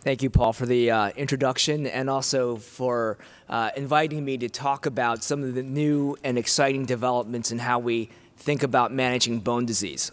Thank you, Paul, for the introduction and also for inviting me to talk about some of the new and exciting developments in how we think about managing bone disease.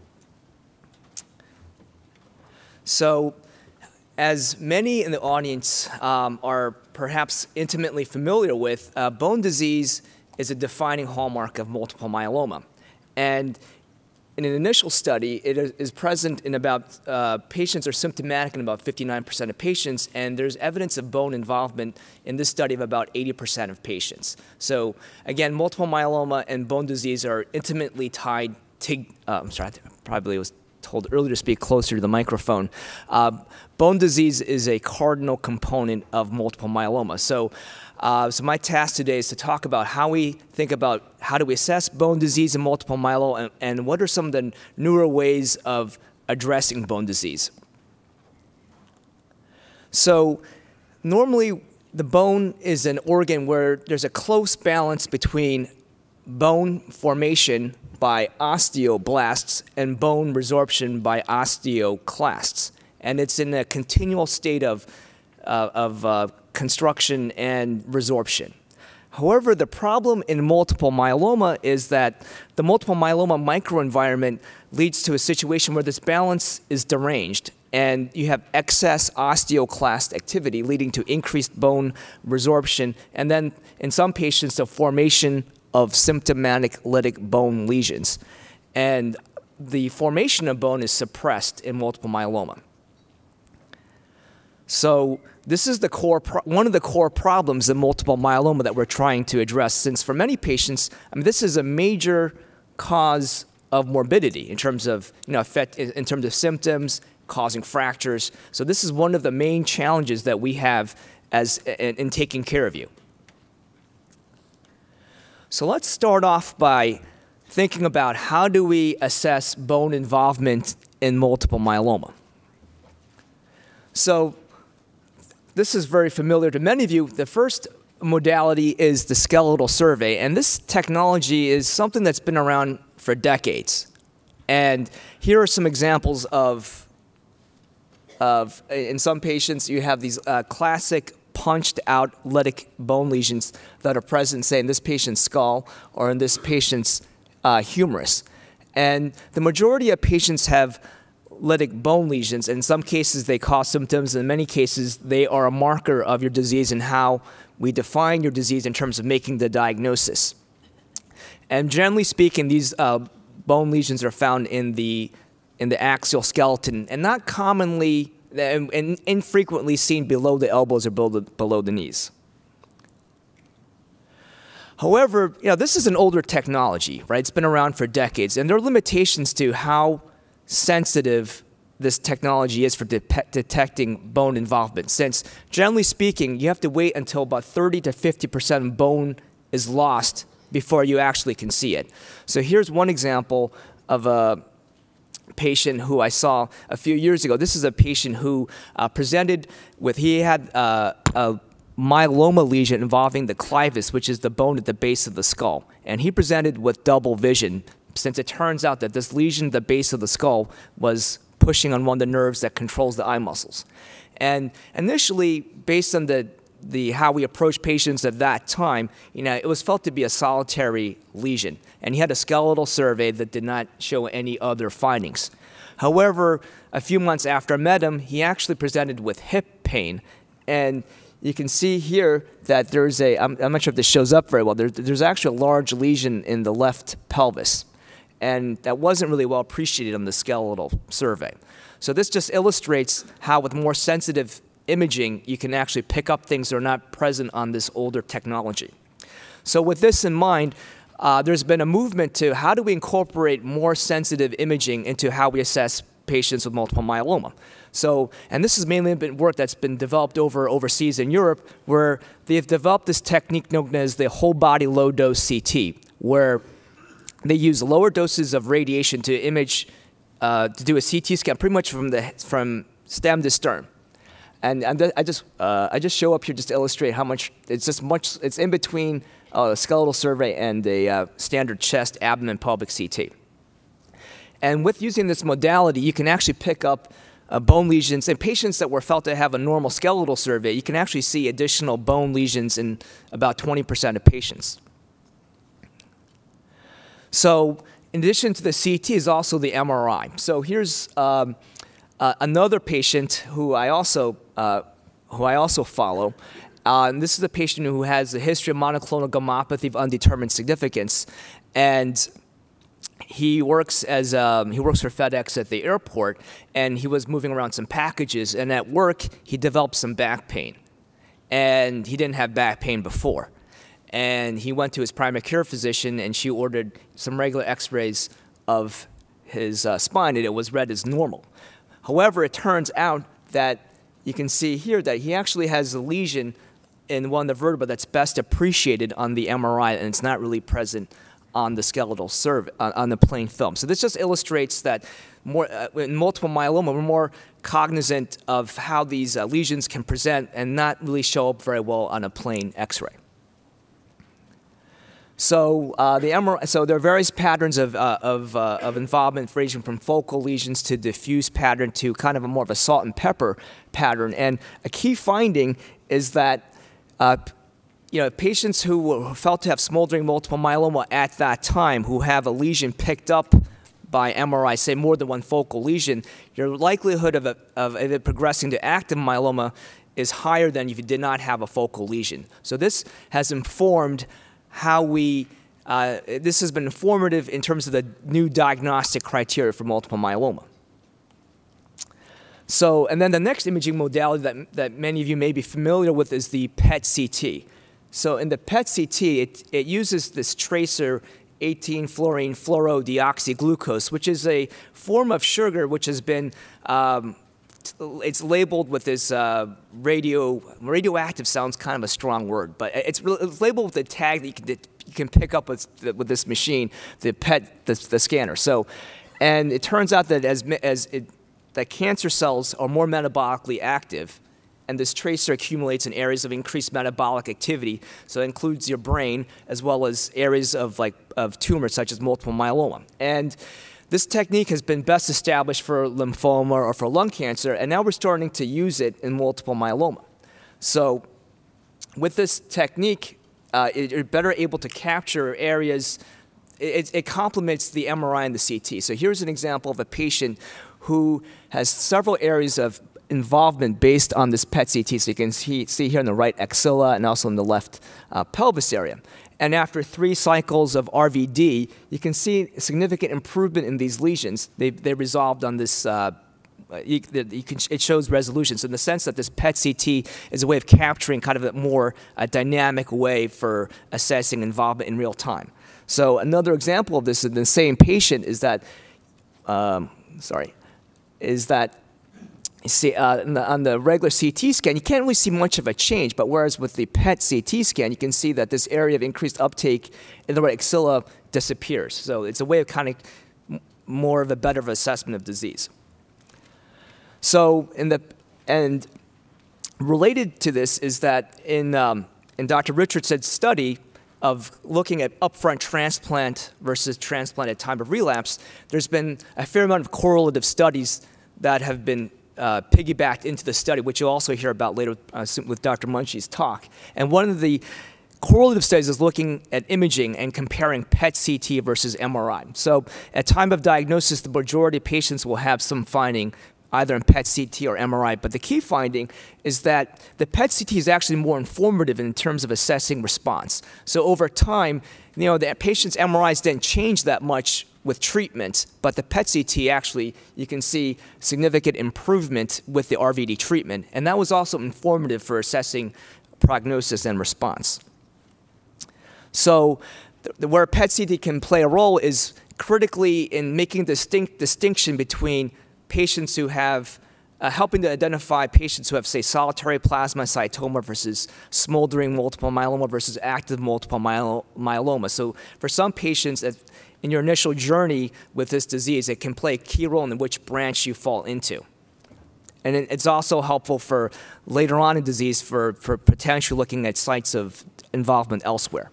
So, as many in the audience are perhaps intimately familiar with, bone disease is a defining hallmark of multiple myeloma. And in an initial study, it is present in about, patients are symptomatic in about 59% of patients, and there's evidence of bone involvement in this study of about 80% of patients. So again, multiple myeloma and bone disease are intimately tied to, I'm sorry, I probably was told earlier to speak closer to the microphone. Bone disease is a cardinal component of multiple myeloma. So my task today is to talk about how we think about how do we assess bone disease in multiple myeloma and what are some of the newer ways of addressing bone disease. So normally the bone is an organ where there's a close balance between bone formation by osteoblasts and bone resorption by osteoclasts. And it's in a continual state of construction and resorption. However, the problem in multiple myeloma is that the multiple myeloma microenvironment leads to a situation where this balance is deranged and you have excess osteoclast activity leading to increased bone resorption and then in some patients the formation of symptomatic lytic bone lesions. And the formation of bone is suppressed in multiple myeloma. So this is the one of the core problems in multiple myeloma that we're trying to address, since for many patients, this is a major cause of morbidity in terms of, in terms of symptoms, causing fractures. So this is one of the main challenges that we have in taking care of you. So let's start off by thinking about how do we assess bone involvement in multiple myeloma. So this is very familiar to many of you. The first modality is the skeletal survey, and this technology is something that's been around for decades. And here are some examples of in some patients, you have these classic punched out lytic bone lesions that are present, say, in this patient's skull or in this patient's humerus. And the majority of patients have lytic bone lesions. In some cases, they cause symptoms. In many cases, they are a marker of your disease and how we define your disease in terms of making the diagnosis. And generally speaking, these bone lesions are found in the axial skeleton and not commonly and infrequently seen below the elbows or below the knees. However, this is an older technology, right? It's been around for decades, and there are limitations to how sensitive this technology is for detecting bone involvement, since generally speaking, you have to wait until about 30 to 50% of bone is lost before you actually can see it. So here's one example of a patient who I saw a few years ago. This is a patient who presented with, he had a myeloma lesion involving the clivus, which is the bone at the base of the skull. And he presented with double vision, since it turns out that this lesion at the base of the skull was pushing on one of the nerves that controls the eye muscles. And initially, based on how we approach patients at that time, it was felt to be a solitary lesion. And he had a skeletal survey that did not show any other findings. However, a few months after I met him, he actually presented with hip pain. And you can see here that there's I'm not sure if this shows up very well, there's actually a large lesion in the left pelvis. And that wasn't really well appreciated on the skeletal survey. So this just illustrates how with more sensitive imaging, you can actually pick up things that are not present on this older technology. So with this in mind, there's been a movement to how do we incorporate more sensitive imaging into how we assess patients with multiple myeloma. So, and this has mainly been work that's been developed overseas in Europe, where they've developed this technique known as the whole body low dose CT, where they use lower doses of radiation to image, to do a CT scan pretty much from stem to stern. And I just show up here just to illustrate how much, it's in between a skeletal survey and a standard chest, abdomen, pelvic CT. And with using this modality, you can actually pick up bone lesions in patients that were felt to have a normal skeletal survey. You can actually see additional bone lesions in about 20% of patients. So in addition to the CT is also the MRI. So here's another patient who I also follow. And this is a patient who has a history of monoclonal gammopathy of undetermined significance, and he works for FedEx at the airport, and he was moving around some packages, and at work he developed some back pain, and he didn't have back pain before, and he went to his primary care physician, and she ordered some regular X-rays of his spine, and it was read as normal. However, it turns out that you can see here that he actually has a lesion in one of the vertebrae that's best appreciated on the MRI, and it's not really present on the skeletal survey, on the plain film. So this just illustrates that in multiple myeloma, we're more cognizant of how these lesions can present and not really show up very well on a plain X-ray. So so there are various patterns of involvement, ranging from focal lesions to diffuse pattern to kind of more of a salt and pepper pattern. And a key finding is that patients who were felt to have smoldering multiple myeloma at that time, who have a lesion picked up by MRI, say more than one focal lesion, your likelihood of it progressing to active myeloma is higher than if you did not have a focal lesion. So this has informed how this has been informative in terms of the new diagnostic criteria for multiple myeloma. So, and then the next imaging modality that many of you may be familiar with is the PET-CT. So in the PET-CT, it uses this tracer 18-fluorine fluorodeoxyglucose, which is a form of sugar which has been, it's labeled with this radioactive sounds kind of a strong word, but it's labeled with a tag that you can pick up with this machine, the PET, the scanner. So, and it turns out that that cancer cells are more metabolically active, and this tracer accumulates in areas of increased metabolic activity. So it includes your brain as well as areas of tumors such as multiple myeloma. And this technique has been best established for lymphoma or for lung cancer, and now we're starting to use it in multiple myeloma. So with this technique, you're better able to capture areas. It complements the MRI and the CT. So here's an example of a patient who has several areas of involvement based on this PET-CT. So you can see here on the right axilla and also in the left pelvis area. And after 3 cycles of RVD, you can see significant improvement in these lesions. They resolved on this, it shows resolution. So in the sense that this PET-CT is a way of capturing kind of a more dynamic way for assessing involvement in real time. So another example of this in the same patient is that, you see, on the regular CT scan, you can't really see much of a change, but whereas with the PET-CT scan, you can see that this area of increased uptake in the right axilla disappears. So it's a way of kind of more of a better assessment of disease. So and related to this is that in Dr. Richardson's study of looking at upfront transplant versus transplant at time of relapse, there's been a fair amount of correlative studies that have been piggybacked into the study, which you'll also hear about later with Dr. Munchie's talk. And one of the correlative studies is looking at imaging and comparing PET-CT versus MRI. So at time of diagnosis, the majority of patients will have some finding either in PET-CT or MRI, but the key finding is that the PET-CT is actually more informative in terms of assessing response. So over time, the patient's MRIs didn't change that much with treatment, but the PET-CT actually, you can see significant improvement with the RVD treatment, and that was also informative for assessing prognosis and response. So where PET-CT can play a role is critically in making distinction between patients who have, helping to identify patients who have, say, solitary plasmacytoma versus smoldering multiple myeloma versus active multiple myeloma. So for some patients, in your initial journey with this disease, it can play a key role in which branch you fall into. And it's also helpful for later on in disease for potentially looking at sites of involvement elsewhere.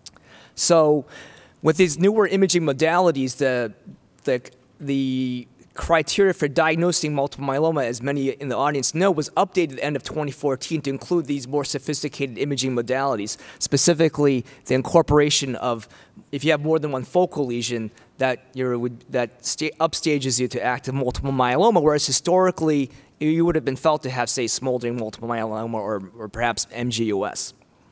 So with these newer imaging modalities, the criteria for diagnosing multiple myeloma, as many in the audience know, was updated at the end of 2014 to include these more sophisticated imaging modalities, specifically the incorporation of, if you have more than one focal lesion, that upstages you to active multiple myeloma, whereas historically you would have been felt to have, say, smoldering multiple myeloma or perhaps MGUS.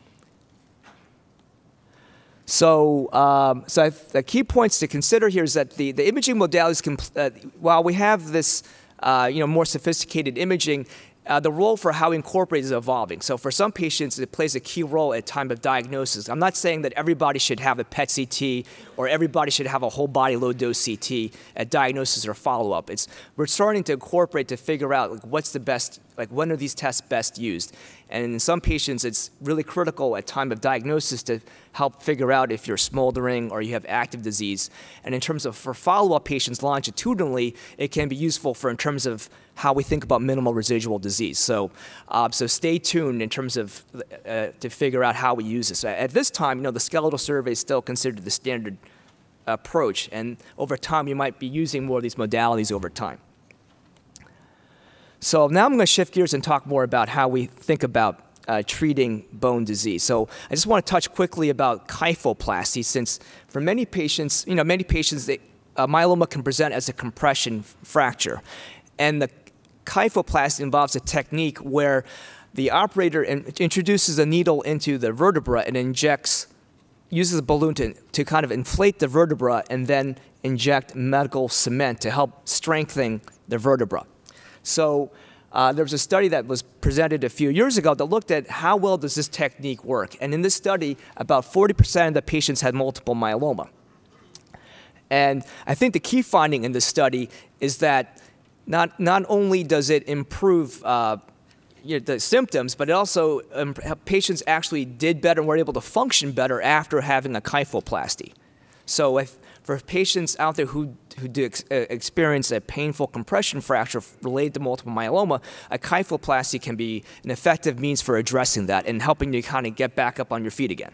So, the key points to consider here is that the imaging modalities, while we have this more sophisticated imaging, the role for how we incorporate is evolving. So for some patients, it plays a key role at time of diagnosis. I'm not saying that everybody should have a PET CT or everybody should have a whole body low dose CT at diagnosis or follow-up. We're starting to incorporate to figure out what's the best, when are these tests best used. And in some patients, it's really critical at time of diagnosis to help figure out if you're smoldering or you have active disease. And in terms of for follow-up patients longitudinally, it can be useful in terms of how we think about minimal residual disease. So stay tuned in terms of to figure out how we use this. At this time, the skeletal survey is still considered the standard approach, and over time, you might be using more of these modalities over time. So now I'm going to shift gears and talk more about how we think about treating bone disease. So I just want to touch quickly about kyphoplasty, since for many patients, myeloma can present as a compression fracture. And the kyphoplasty involves a technique where the operator introduces a needle into the vertebra and uses a balloon to kind of inflate the vertebra and then inject medical cement to help strengthen the vertebra. So there was a study that was presented a few years ago that looked at how well does this technique work. And in this study, about 40% of the patients had multiple myeloma. And I think the key finding in this study is that not only does it improve the symptoms, but it also patients actually did better and were able to function better after having a kyphoplasty. So for patients out there who do experience a painful compression fracture related to multiple myeloma, a kyphoplasty can be an effective means for addressing that and helping you kind of get back up on your feet again.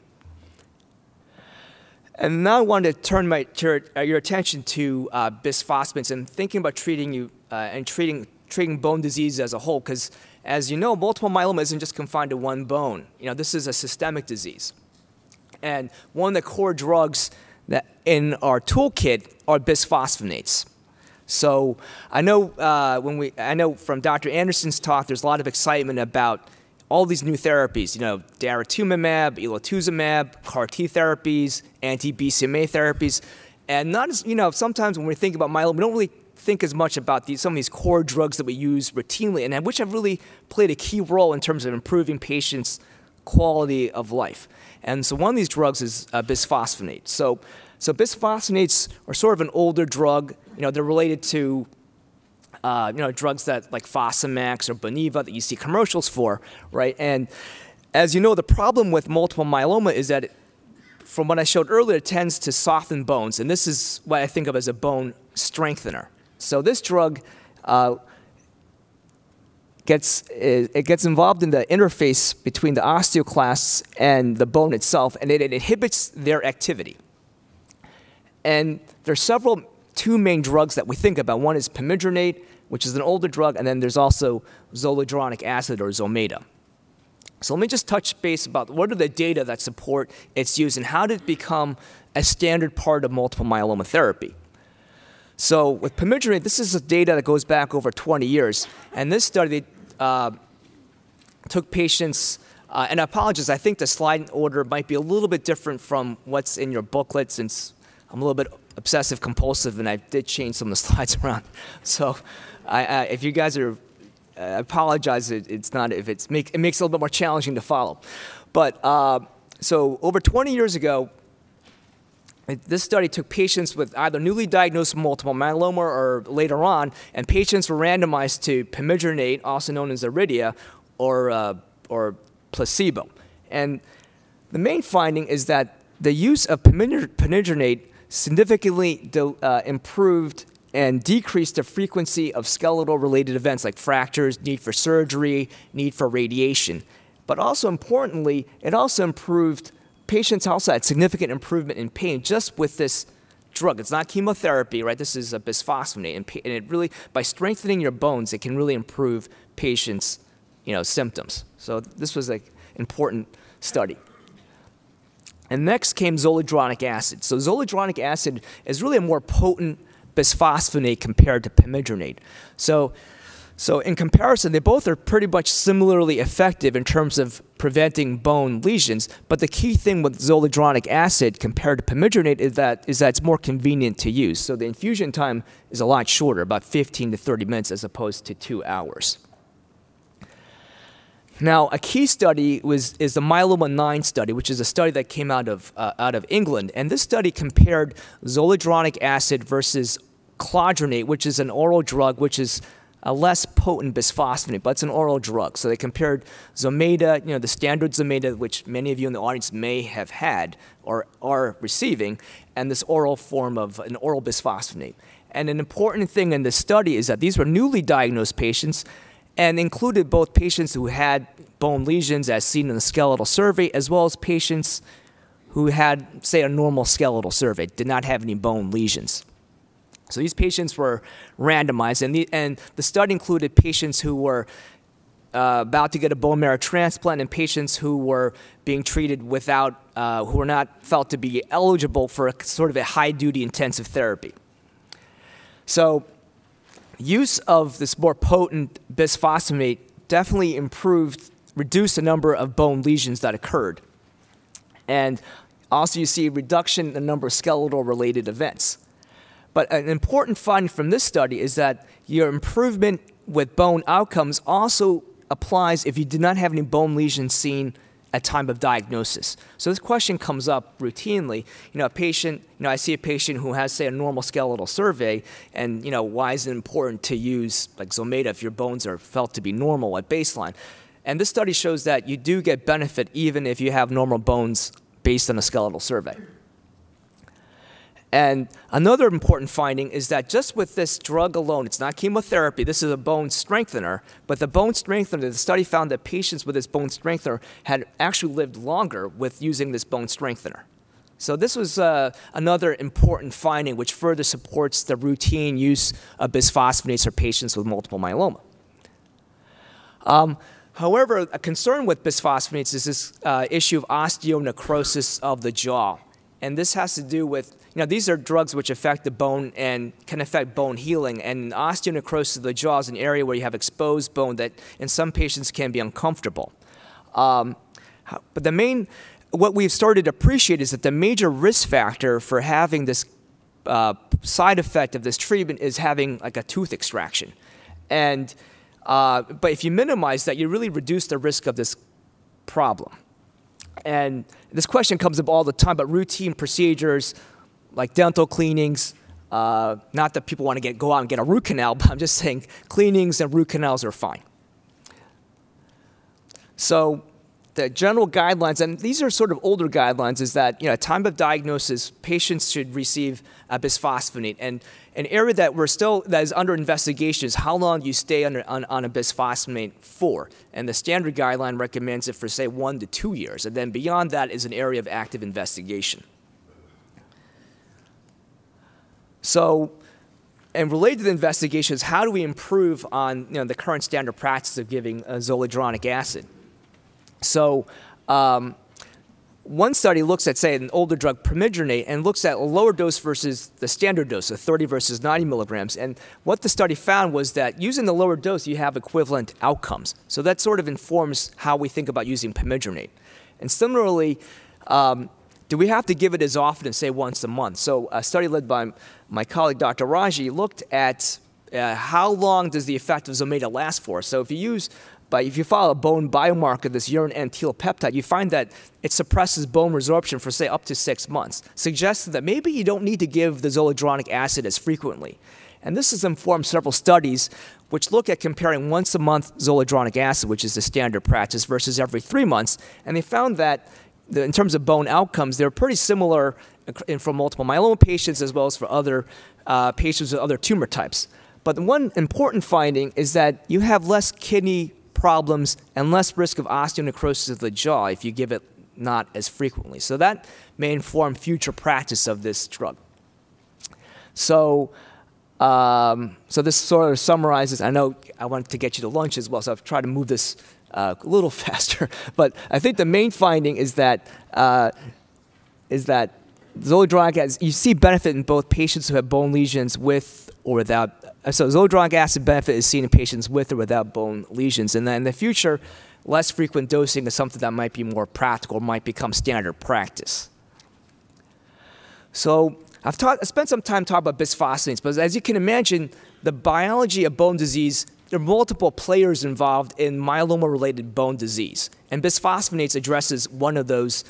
And now I wanted to turn your attention to bisphosphonates and thinking about treating bone disease as a whole, because as you know, multiple myeloma isn't just confined to one bone. This is a systemic disease. And one of the core drugs that in our toolkit are bisphosphonates. So I know from Dr. Anderson's talk, there's a lot of excitement about all these new therapies, daratumumab, elotuzumab, CAR-T therapies, anti-BCMA therapies. And sometimes when we think about myeloma, we don't really think as much about some of these core drugs that we use routinely, and which have really played a key role in terms of improving patients' quality of life. And so one of these drugs is bisphosphonates. So bisphosphonates are sort of an older drug. They're related to drugs that like Fosamax or Boniva that you see commercials for, right? And as you know, the problem with multiple myeloma is that, from what I showed earlier, it tends to soften bones, and this is what I think of as a bone strengthener. So this drug gets involved in the interface between the osteoclasts and the bone itself, and it inhibits their activity. And there's two main drugs that we think about. One is pamidronate, which is an older drug, and then there's also zoledronic acid, or Zometa. So let me just touch base about what are the data that support its use and how did it become a standard part of multiple myeloma therapy. So with pamidronate, this is data that goes back over 20 years. And this study took patients, and I apologize, I think the slide order might be a little bit different from what's in your booklet, since I'm a little bit obsessive compulsive and I did change some of the slides around. So if you guys are, I apologize, it makes it a little bit more challenging to follow. But so over 20 years ago, this study took patients with either newly diagnosed multiple myeloma or later on, and patients were randomized to pamidronate, also known as Aridia, or placebo. And the main finding is that the use of pamidronate significantly improved and decreased the frequency of skeletal-related events like fractures, need for surgery, need for radiation. But also importantly, it also improved, patients also had significant improvement in pain just with this drug. It's not chemotherapy, right? This is a bisphosphonate, and it really, by strengthening your bones, it can really improve patients' symptoms. So this was an important study. And next came zoledronic acid. So zoledronic acid is really a more potent bisphosphonate compared to pamidronate. So in comparison, they both are pretty much similarly effective in terms of preventing bone lesions, but the key thing with zoledronic acid compared to pamidronate is that it's more convenient to use. So the infusion time is a lot shorter, about 15 to 30 minutes as opposed to 2 hours. Now, a key study is the myeloma 9 study, which is a study that came out of England. And this study compared zoledronic acid versus clodronate, which is an oral drug, which is a less potent bisphosphonate, but it's an oral drug. So they compared Zometa, the standard Zometa, which many of you in the audience may have had or are receiving, and this oral form of an oral bisphosphonate. And an important thing in this study is that these were newly diagnosed patients and included both patients who had bone lesions as seen in the skeletal survey, as well as patients who had, say, a normal skeletal survey, did not have any bone lesions. So these patients were randomized, and the study included patients who were about to get a bone marrow transplant and patients who were being treated without, who were not felt to be eligible for sort of a high-duty intensive therapy. So use of this more potent bisphosphonate definitely reduced the number of bone lesions that occurred. And also you see a reduction in the number of skeletal-related events. But an important finding from this study is that your improvement with bone outcomes also applies if you did not have any bone lesions seen at time of diagnosis. So this question comes up routinely. A patient, I see a patient who has, say, a normal skeletal survey, and, why is it important to use, like, Zometa if your bones are felt to be normal at baseline? And this study shows that you do get benefit even if you have normal bones based on a skeletal survey. And another important finding is that just with this drug alone, it's not chemotherapy, this is a bone strengthener, but the bone strengthener, the study found that patients with this bone strengthener had actually lived longer with using this bone strengthener. So this was another important finding which further supports the routine use of bisphosphonates for patients with multiple myeloma. However, a concern with bisphosphonates is this issue of osteonecrosis of the jaw. And this has to do with, these are drugs which affect the bone and can affect bone healing. And osteonecrosis of the jaw is an area where you have exposed bone that in some patients can be uncomfortable. But what we've started to appreciate is that the major risk factor for having this side effect of this treatment is having like a tooth extraction. And, but if you minimize that, you really reduce the risk of this problem. And this question comes up all the time, but routine procedures like dental cleanings, not that people want to go out and get a root canal, but I'm just saying cleanings and root canals are fine. So the general guidelines, and these are sort of older guidelines, is that at time of diagnosis, patients should receive a bisphosphonate. And an area that is under investigation is how long you stay on a bisphosphonate for. And the standard guideline recommends it for, say, 1 to 2 years. And then beyond that is an area of active investigation. So, and related to the investigation is how do we improve on the current standard practice of giving zoledronic acid? So one study looks at, say, an older drug, pamidronate, and looks at a lower dose versus the standard dose, so 30 versus 90 milligrams. And what the study found was that using the lower dose, you have equivalent outcomes. So that sort of informs how we think about using pamidronate. And similarly, do we have to give it as often as, say, once a month? So a study led by my colleague, Dr. Raji, looked at how long does the effect of Zometa last for. So if you follow a bone biomarker, this urine N-tyl peptide, you find that it suppresses bone resorption for, say, up to 6 months, suggesting that maybe you don't need to give the zoledronic acid as frequently. And this has informed several studies which look at comparing once-a-month zoledronic acid, which is the standard practice, versus every 3 months. And they found that in terms of bone outcomes, they're pretty similar for multiple myeloma patients as well as for other patients with other tumor types. But the one important finding is that you have less kidney problems and less risk of osteonecrosis of the jaw if you give it not as frequently. So that may inform future practice of this drug. So, so this sort of summarizes. I know I wanted to get you to lunch as well, so I've tried to move this a little faster. But I think the main finding is that zoledronic acid, you see benefit in both patients who have bone lesions with or without. So zoledronic acid benefit is seen in patients with or without bone lesions. And then in the future, less frequent dosing is something that might be more practical, might become standard practice. So I spent some time talking about bisphosphonates, but as you can imagine, the biology of bone disease, there are multiple players involved in myeloma-related bone disease. And bisphosphonates addresses one of those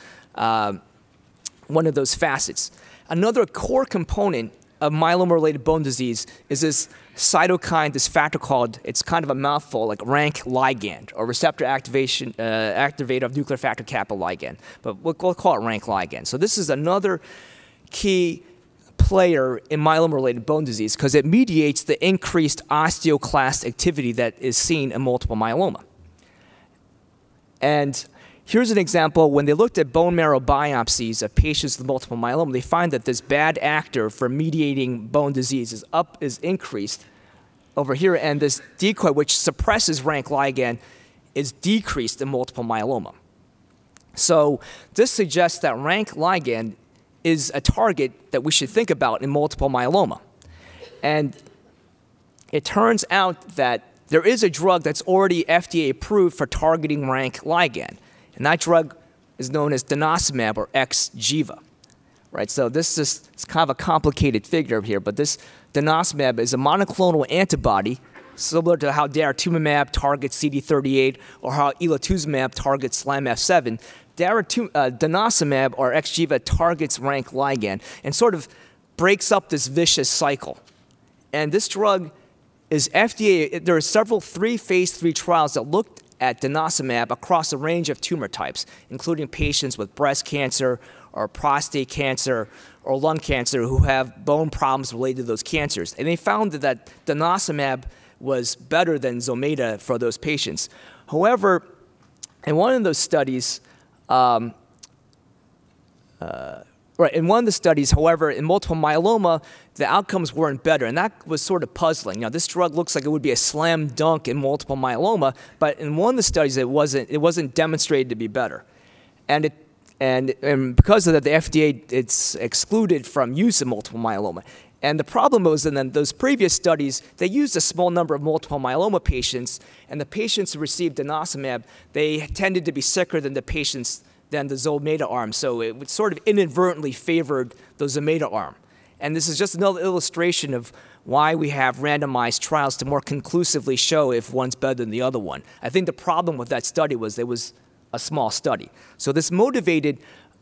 facets. Another core component of myeloma-related bone disease is this cytokine, this factor called, it's kind of a mouthful, like rank ligand, or receptor activator of nuclear factor kappa ligand. But we'll call it rank ligand. So this is another key player in myeloma-related bone disease because it mediates the increased osteoclast activity that is seen in multiple myeloma. And here's an example. When they looked at bone marrow biopsies of patients with multiple myeloma, they find that this bad actor for mediating bone disease is increased over here, and this decoy, which suppresses rank ligand, is decreased in multiple myeloma. So this suggests that rank ligand is a target that we should think about in multiple myeloma. And it turns out that there is a drug that's already FDA approved for targeting rank ligand. And that drug is known as denosumab, or Xgeva, right? So this is it's kind of a complicated figure here, but this denosumab is a monoclonal antibody, similar to how daratumumab targets CD38 or how elotuzumab targets SLAMF7. Denosumab, or Xgeva, targets rank ligand and sort of breaks up this vicious cycle. And this drug is FDA. There are three phase 3 trials that looked at denosumab across a range of tumor types, including patients with breast cancer or prostate cancer or lung cancer who have bone problems related to those cancers. And they found that denosumab was better than Zometa for those patients. However, in one of those studies, in one of the studies, however, in multiple myeloma, the outcomes weren't better, and that was sort of puzzling. Now, this drug looks like it would be a slam dunk in multiple myeloma, but in one of the studies, it wasn't demonstrated to be better, and because of that, the FDA it's excluded from use in multiple myeloma. And the problem was in those previous studies, they used a small number of multiple myeloma patients, and the patients who received denosumab, they tended to be sicker than the Zometa arm, so it sort of inadvertently favored the Zometa arm. And this is just another illustration of why we have randomized trials to more conclusively show if one's better than the other one. I think the problem with that study was it was a small study. So this motivated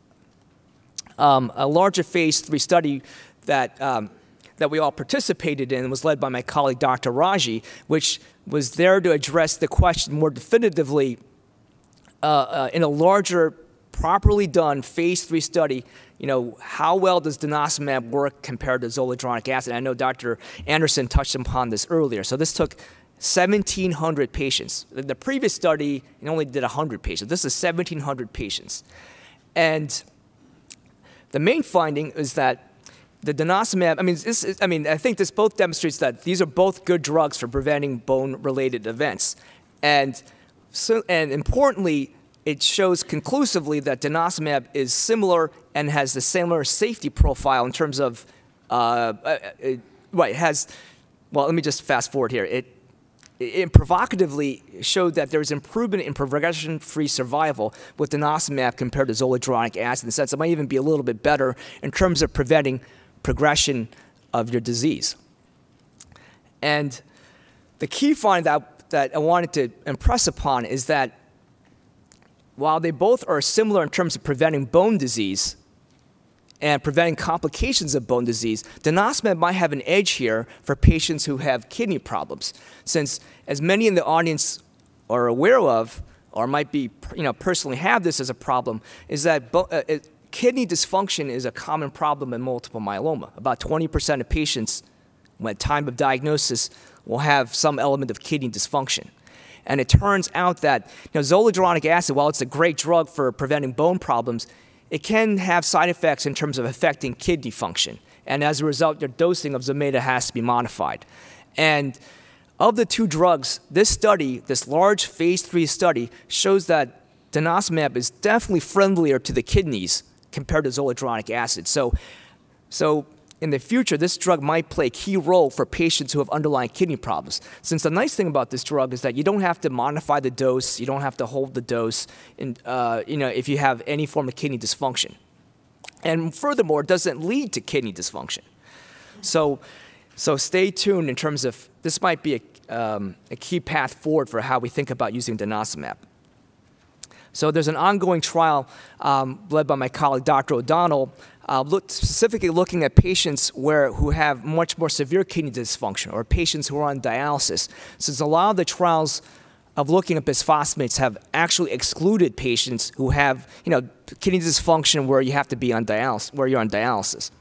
a larger phase 3 study that we all participated in, was led by my colleague Dr. Raji, which was there to address the question more definitively in a larger, properly done phase 3 study. You know, how well does denosumab work compared to zoledronic acid? I know Dr. Anderson touched upon this earlier. So this took 1,700 patients. The previous study only did 100 patients. This is 1,700 patients. And the main finding is that the denosumab, I think this both demonstrates that these are both good drugs for preventing bone-related events. And importantly, it shows conclusively that denosumab is similar and has the similar safety profile in terms of, it has, well, let me just fast forward here. It provocatively showed that there's improvement in progression-free survival with denosumab compared to zoledronic acid, in the sense it might even be a little bit better in terms of preventing progression of your disease. And the key finding that I wanted to impress upon is that while they both are similar in terms of preventing bone disease and preventing complications of bone disease, denosumab might have an edge here for patients who have kidney problems, since as many in the audience are aware of, or might be, personally have this as a problem, is that kidney dysfunction is a common problem in multiple myeloma. About 20% of patients, at time of diagnosis, will have some element of kidney dysfunction. And it turns out that zoledronic acid, while it's a great drug for preventing bone problems, it can have side effects in terms of affecting kidney function. And as a result, your dosing of Zometa has to be modified. And of the two drugs, this study, this large phase 3 study, shows that denosumab is definitely friendlier to the kidneys compared to zoledronic acid. So in the future, this drug might play a key role for patients who have underlying kidney problems. Since the nice thing about this drug is that you don't have to modify the dose, you don't have to hold the dose, and, if you have any form of kidney dysfunction. And furthermore, it doesn't lead to kidney dysfunction. So stay tuned in terms of, this might be a key path forward for how we think about using denosumab. So there's an ongoing trial led by my colleague, Dr. O'Donnell, specifically looking at patients who have much more severe kidney dysfunction, or patients who are on dialysis. Since a lot of the trials of looking at bisphosphonates have actually excluded patients who have, kidney dysfunction where you have to be on dialysis, where you're on dialysis.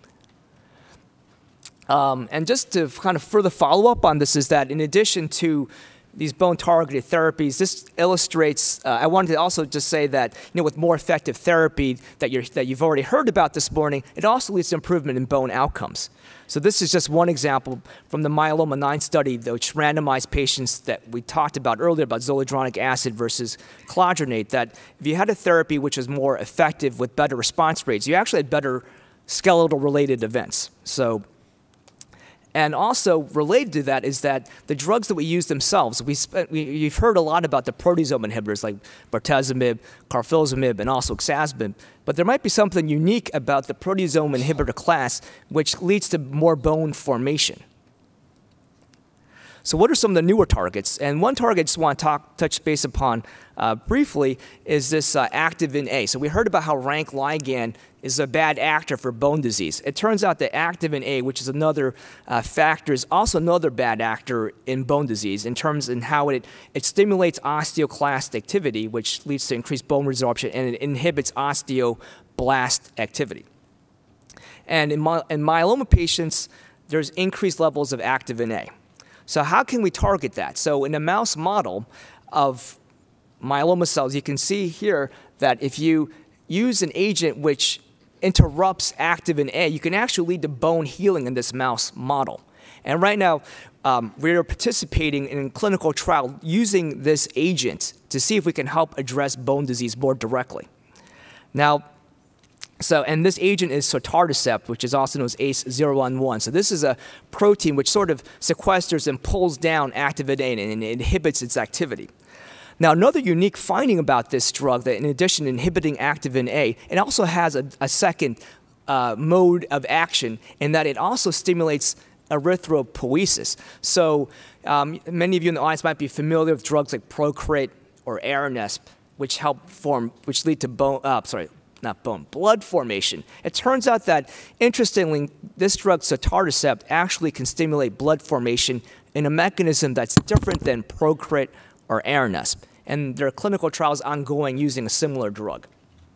And just to kind of further follow up on this is that in addition to these bone-targeted therapies, this illustrates, I wanted to also just say that, with more effective therapy that you've already heard about this morning, it also leads to improvement in bone outcomes. So this is just one example from the myeloma 9 study, which randomized patients that we talked about earlier about zoledronic acid versus clodronate, that if you had a therapy which was more effective with better response rates, you actually had better skeletal-related events. And also related to that is that the drugs that we use themselves, you've heard a lot about the proteasome inhibitors like bortezomib, carfilzomib, and also ixazomib, but there might be something unique about the proteasome inhibitor class which leads to more bone formation. So what are some of the newer targets? And one target I just want to touch base upon briefly is this activin A. So we heard about how rank ligand is a bad actor for bone disease. It turns out that activin A, which is another factor, is also another bad actor in bone disease in terms of how it stimulates osteoclast activity, which leads to increased bone resorption, and it inhibits osteoblast activity. And in myeloma patients, there's increased levels of activin A. So how can we target that? So in a mouse model of myeloma cells, you can see here that if you use an agent which interrupts activin A, you can actually lead to bone healing in this mouse model. And right now, we are participating in a clinical trial using this agent to see if we can help address bone disease more directly. Now, and this agent is sotatercept, which is also known as ACE-011. So this is a protein which sort of sequesters and pulls down activin A and inhibits its activity. Now, another unique finding about this drug, that in addition to inhibiting activin A, it also has a second mode of action in that it also stimulates erythropoiesis. So many of you in the audience might be familiar with drugs like Procreate or Aranesp, which lead to blood formation. It turns out that, interestingly, this drug, sotatercept, actually can stimulate blood formation in a mechanism that's different than Procreate or Aranesp. And there are clinical trials ongoing using a similar drug.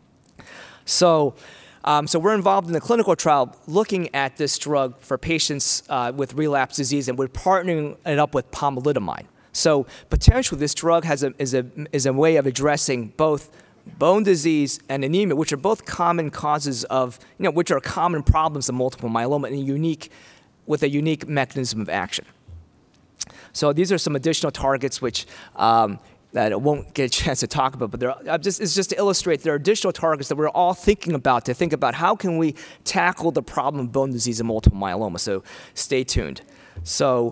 So we're involved in the clinical trial looking at this drug for patients with relapse disease, and we're partnering it up with pomalidomide. So potentially this drug is a way of addressing both bone disease and anemia, which are both common causes of, which are common problems of multiple myeloma, and with a unique mechanism of action. So these are some additional targets which that I won't get a chance to talk about, but it's just to illustrate there are additional targets that we're all thinking about to think about how can we tackle the problem of bone disease and multiple myeloma. So stay tuned. So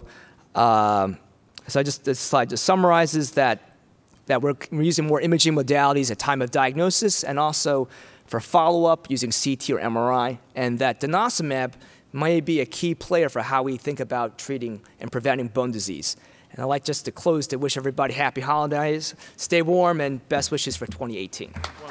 this slide just summarizes that we're using more imaging modalities at time of diagnosis and also for follow-up using CT or MRI, and that denosumab may be a key player for how we think about treating and preventing bone disease. And I'd like just to close to wish everybody happy holidays, stay warm, and best wishes for 2018.